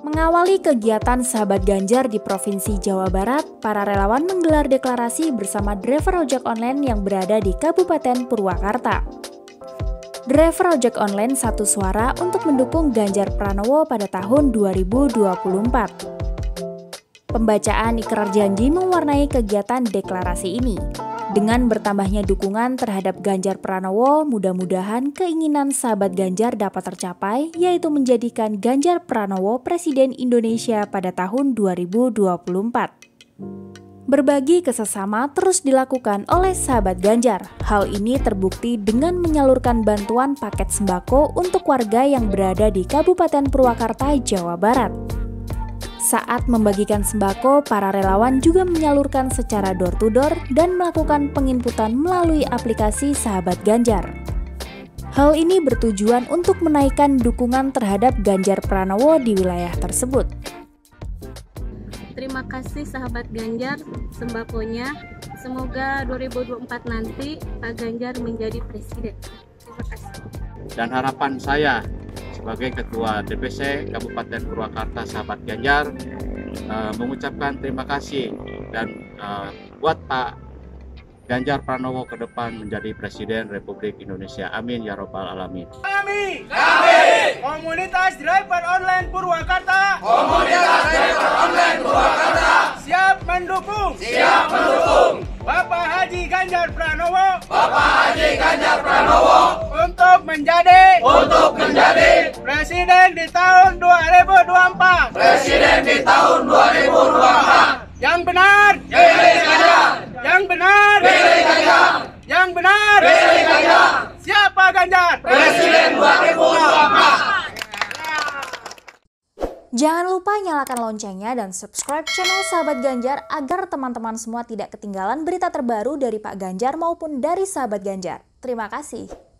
Mengawali kegiatan Sahabat Ganjar di Provinsi Jawa Barat, para relawan menggelar deklarasi bersama driver ojek online yang berada di Kabupaten Purwakarta. Driver ojek online satu suara untuk mendukung Ganjar Pranowo pada tahun 2024. Pembacaan ikrar janji mewarnai kegiatan deklarasi ini. Dengan bertambahnya dukungan terhadap Ganjar Pranowo, mudah-mudahan keinginan sahabat Ganjar dapat tercapai, yaitu menjadikan Ganjar Pranowo Presiden Indonesia pada tahun 2024. Berbagi ke sesama terus dilakukan oleh sahabat Ganjar. Hal ini terbukti dengan menyalurkan bantuan paket sembako untuk warga yang berada di Kabupaten Purwakarta, Jawa Barat. Saat membagikan sembako, para relawan juga menyalurkan secara door-to-door dan melakukan penginputan melalui aplikasi Sahabat Ganjar. Hal ini bertujuan untuk menaikkan dukungan terhadap Ganjar Pranowo di wilayah tersebut. Terima kasih sahabat Ganjar sembakonya. Semoga 2024 nanti Pak Ganjar menjadi presiden. Terima kasih. Dan harapan saya sebagai Ketua DPC Kabupaten Purwakarta Sahabat Ganjar mengucapkan terima kasih dan buat Pak Ganjar Pranowo ke depan menjadi Presiden Republik Indonesia. Amin ya Robbal Alamin. Kami Komunitas Driver Online Purwakarta siap mendukung Bapak Haji Ganjar Pranowo untuk menjadi Presiden di tahun 2024. Yang benar, yang benar, yang benar. Siapa Ganjar? Presiden 2024. Jangan lupa nyalakan loncengnya dan subscribe channel Sahabat Ganjar agar teman-teman semua tidak ketinggalan berita terbaru dari Pak Ganjar maupun dari Sahabat Ganjar. Terima kasih.